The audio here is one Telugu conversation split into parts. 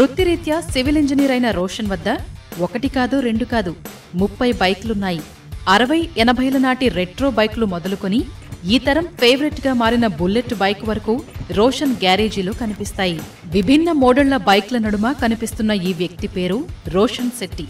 వృత్తిరీత్యా సివిల్ ఇంజనీర్ అయిన రోషన్ వద్ద ఒకటి కాదు రెండు కాదు 30 బైక్లున్నాయి. 60-80ల నాటి రెట్రో బైక్లు మొదలుకొని ఈ తరం ఫేవరెట్ గా మారిన బుల్లెట్ బైక్ వరకు రోషన్ గ్యారేజీలో కనిపిస్తాయి. విభిన్న మోడళ్ల బైక్ల నడుమ కనిపిస్తున్న ఈ వ్యక్తి పేరు రోషన్ శెట్టి.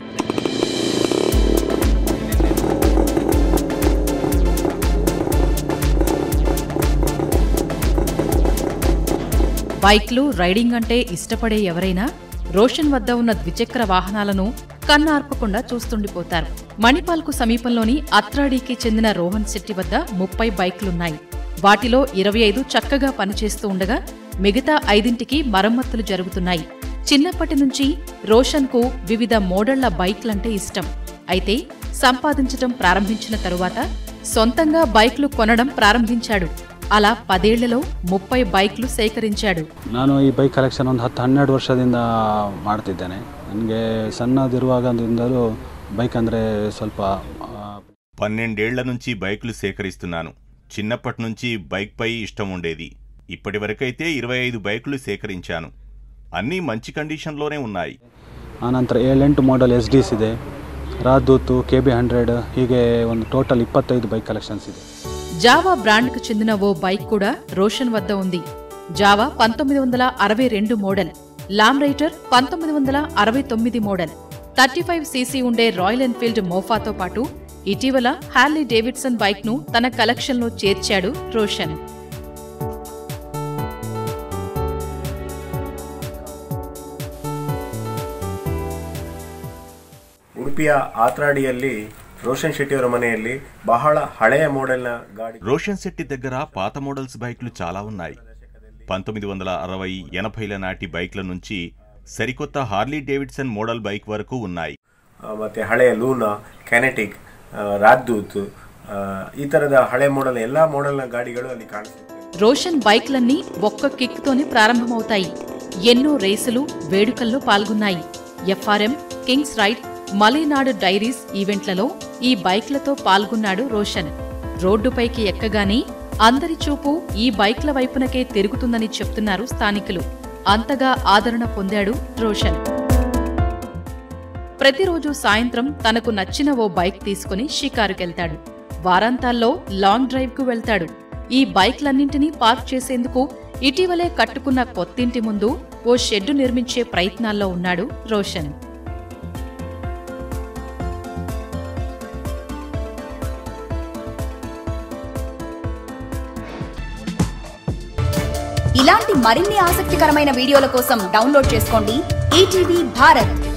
బైక్లు రైడింగ్ అంటే ఇష్టపడే ఎవరైనా రోషన్ వద్ద ఉన్న ద్విచక్ర వాహనాలను కన్నార్పకుండా చూస్తుండిపోతారు. మణిపాల్కు సమీపంలోని అత్రాడీకి చెందిన రోహన్ శెట్టి వద్ద 30 బైక్లున్నాయి. వాటిలో 25 చక్కగా పనిచేస్తూ ఉండగా మిగతా 5ంటికి మరమ్మతులు జరుగుతున్నాయి. చిన్నప్పటి నుంచి రోషన్కు వివిధ మోడళ్ల బైక్లంటే ఇష్టం. అయితే సంపాదించటం ప్రారంభించిన తరువాత సొంతంగా బైక్లు కొనడం ಪ್ರಾರಂಭಿంచాడు. ಅಲ 10 ಏళ్లలో 30 ಬೈಕ್ಲು ಸೇಕರಿಂಚಾಡು. ನಾನು ಈ ಬೈಕ್ ಕಲೆಕ್ಷನ್ ಒಂದು 10-12 ವರ್ಷದಿಂದ ಮಾಡ್ತಿದ್ದೇನೆ. ನನಗೆ ಸಣ್ಣದಿರುವಾಗದಿಂದಲೂ బైక్ ಅಂದ್ರೆ ಸ್ವಲ್ಪ 12 ఏళ్ల నుంచి బైక్లు సేకరిస్తున్నాను. చిన్నప్పటి నుంచి బైక్ పై ఇష్టం ఉండేది. ఇప్పటివరకైతే 25 బైక్లు సేకరించాను. అన్నీ మంచి కండిషన్లోనే ఉన్నాయి. ಆನಂತರ 7-8 మోడల్ SDs ಇದೆ, ರಾಜ್ದೂತ್, KB100 ಹೀಗೆ ಒಂದು ಟೋಟಲ್ 25 బైక్ కలెక్షన్స్ ಇದೆ. జావా బ్రాండ్కు చెందిన ఓ బైక్ కూడా రోషన్ వద్ద ఉంది. జావా 1962 మోడల్, లామ్ రైటర్ 1969 మోడల్, 35cc ఉండే రాయల్ ఎన్ఫీల్డ్ మోఫాతో పాటు ఇటీవల హార్లీ డేవిడ్సన్ బైక్ను తన కలెక్షన్లో చేర్చాడు రోషన్. ಉಡುಪಿಯ ಆತ್ರಾಡಿಯಲ್ಲಿ రోషన్ శెట్టి ಅವರ ಮನೆಯಲ್ಲಿ ಬಹಳ ಹಳೆಯ మోడల్ನ ಗಾಡಿ. రోషన్ శెట్టి దగ్గర పాత మోడల్స్ బైక్లు చాలా ఉన్నాయి. 1960-80ల నాటి బైక్ల నుంచి సరికొత్త హార్లీ డేవిడ్సన్ మోడల్ బైక్ వరకు ఉన్నాయి. ಮತ್ತೆ ಹಳೆಯ ಲೂನಾ, ಕೆನೆಟಿಕ್, ರಾಜ್ದೂತ್ ಈ ತರದ ಹಳೆ మోడల్ ಎಲ್ಲಾ మోడల్ನ ಗಾಡಿಗಳು ಅಲ್ಲಿ ಕಾಣಿಸುತ್ತವೆ. రోషన్ బైక్లన్నీ ఒక్క కిక్తోనే ప్రారంభమవుతాయి. ఎన్నో రేసులు, వేడుకల్లో పాల్గొన్నాయి. FRM, kings ride, Malenadu diaries ఈవెంట్లలో ఈ బైక్లతో పాల్గొన్నాడు రోషన్. రోడ్డుపైకి ఎక్కగానే అందరి చూపు ఈ బైక్ల వైపునకే తిరుగుతుందని చెప్తున్నారు స్థానికులు. అంతగా ఆదరణ పొందాడు రోషన్. ప్రతిరోజు సాయంత్రం తనకు నచ్చిన ఓ బైక్ తీసుకుని షికారుకెళ్తాడు. వారాంతాల్లో లాంగ్ డ్రైవ్కు వెళ్తాడు. ఈ బైక్లన్నింటినీ పార్క్ చేసేందుకు ఇటీవలే కట్టుకున్న కొత్తింటి ముందు ఓ షెడ్డు నిర్మించే ప్రయత్నాల్లో ఉన్నాడు రోషన్. ఇలాంటి మరిన్ని ఆసక్తికరమైన వీడియోల కోసం డౌన్లోడ్ చేసుకోండి ఈటీవీ భారత్.